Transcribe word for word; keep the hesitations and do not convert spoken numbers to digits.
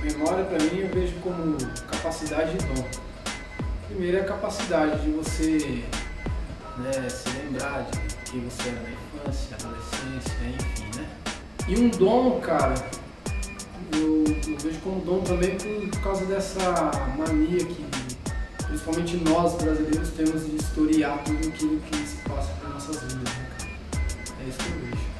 Memória, para mim, eu vejo como capacidade e dom. Primeiro é a capacidade de você, né, se lembrar de quem você era na infância, adolescência, enfim, né? E um dom, cara, eu, eu vejo como dom também por, por causa dessa mania que, principalmente nós brasileiros, temos de historiar tudo aquilo que se passa por nossas vidas, né, cara? É isso que eu vejo.